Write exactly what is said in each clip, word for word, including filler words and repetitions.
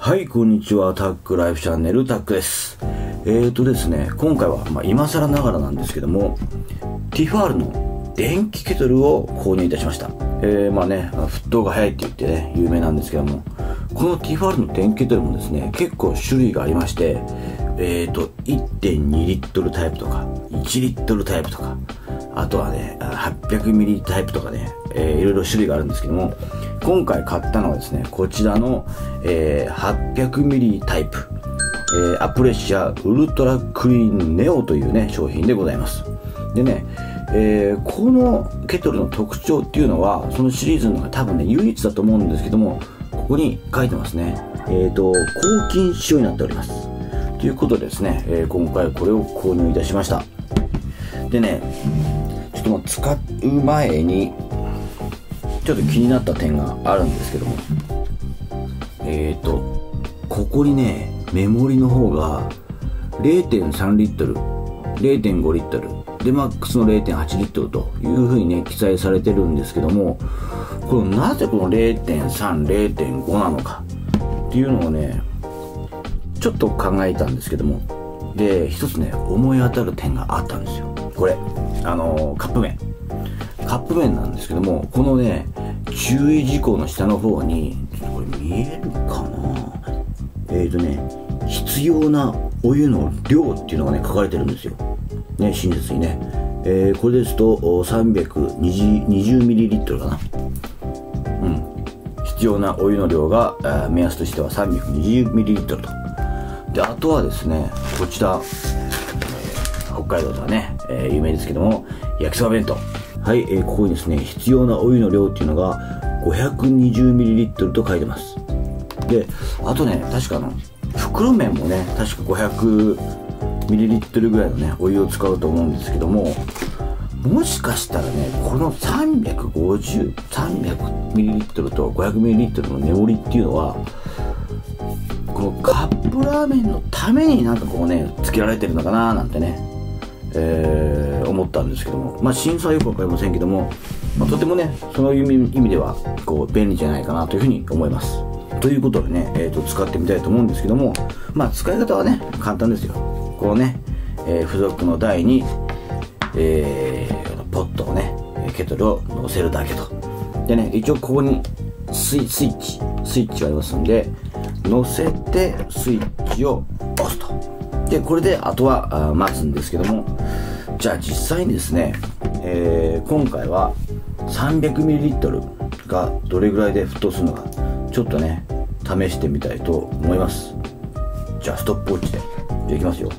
はい、こんにちは。タックライフチャンネルタックです。えーとですね、今回は、まあ、今更ながらなんですけども、ティファールの電気ケトルを購入いたしました。えー、まあね、沸騰が早いって言ってね、有名なんですけども、このティファールの電気ケトルもですね、結構種類がありまして、えーと、いってんにリットルタイプとか、いちリットルタイプとか、あとはね、はっぴゃくミリタイプとかね、えー、いろいろ種類があるんですけども、今回買ったのはですね、こちらの、えー、はっぴゃくミリタイプ、えー、アプレッシャウルトラクリーンネオというね、商品でございます。でね、えー、このケトルの特徴っていうのは、そのシリーズの中で多分ね、唯一だと思うんですけども、ここに書いてますね。えーと、抗菌仕様になっております。ということでですね、えー、今回これを購入いたしました。でね、ちょっともう使う前に、ちょっと気になった点があるんですけども、えーと、ここにね、メモリの方が れいてんさんリットル、れいてんごリットル、で、マックスの れいてんはちリットルというふうにね、記載されてるんですけども、このなぜこの れいてんさん、れいてんご なのかっていうのをね、ちょっと考えたんですけども、で、一つね、思い当たる点があったんですよ。これ、あのー、カップ麺。カップ麺なんですけども、このね、注意事項の下の方に、ちょっとこれ見えるかな？えーとね、必要なお湯の量っていうのがね、書かれてるんですよ。ね、親切にね。えー、これですと、さんびゃくにじゅうミリリットルかな。うん。必要なお湯の量が、目安としては さんびゃくにじゅうミリリットルと。で、あとはですね、こちら、えー、北海道ではね、えー、有名ですけども、焼きそば弁当。はい、えー、ここにですね、必要なお湯の量っていうのが ごひゃくにじゅうミリリットル と書いてます。で、あとね、確かあの、袋麺もね、確かごひゃくミリリットル ぐらいのね、お湯を使うと思うんですけども、もしかしたらね、このさんびゃくごじゅう、さんびゃくミリリットル と ごひゃくミリリットル のメモリっていうのは、このカップラーメンのためになんかこうね、付けられてるのかななんてね、えー、思ったんですけども、まあ真相はよくわかりませんけども、まあ、とてもね、その意味、意味ではこう便利じゃないかなというふうに思います。ということでね、えーと、使ってみたいと思うんですけども、まあ使い方はね、簡単ですよ。こうね、えー、付属の台に、えー、ポットをね、ケトルを乗せるだけと。でね、一応ここにスイ、スイッチ、スイッチがありますんで、乗せてスイッチを押すと。で、これであとは待つんですけども、じゃあ実際にですね、えー、今回は さんびゃくミリリットル がどれぐらいで沸騰するのか、ちょっとね、試してみたいと思います。じゃあストップウォッチで、じゃあいきますよ。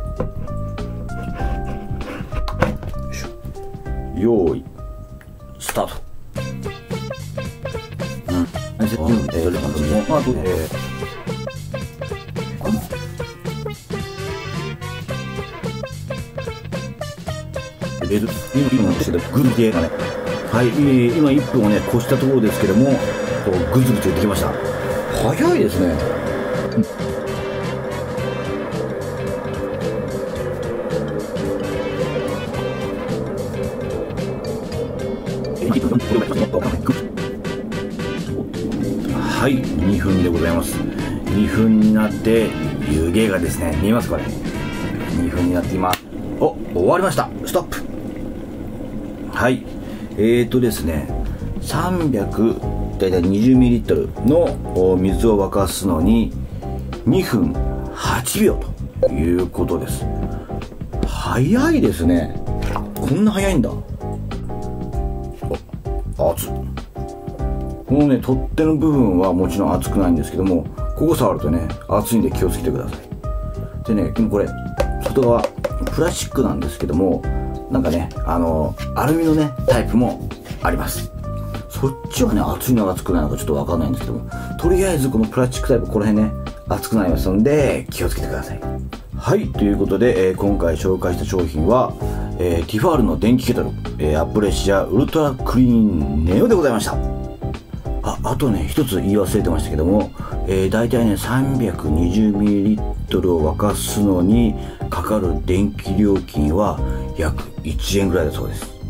よいしょ。よーい、スタート。うん。うん、えー、どれかな、まあ、どれ、えー今のしてグルテがね、はい、今いっぷんをね越したところですけども、こうグツグツ言ってきました。早いですね。はい、にふんでございます。にふんになって湯気がですね、見えますかね。にふんになって今、お、終わりました。ストップ。はい、えーとですね、さんびゃくだいたいにじゅうミリリットル の水を沸かすのににふんはちびょうということです。早いですね。こんな早いんだ。あ、熱い。このね、取っ手の部分はもちろん熱くないんですけども、ここ触るとね、熱いんで気をつけてください。でね、今これ外側プラスチックなんですけども、なんかね、あのアルミのねタイプもあります。そっちはね、熱いのか熱くないのかちょっとわかんないんですけども、とりあえずこのプラスチックタイプ、この辺ね熱くなりますので気をつけてください。はい、ということで、えー、今回紹介した商品は、えー、ティファールの電気ケトル、えー、アプレッシャウルトラクリーンネオでございました。あ、あとね、一つ言い忘れてましたけども、えー、大体ね、さんびゃくにじゅうミリリットル を沸かすのにかかる電気料金は約いちえんぐらいだそうです。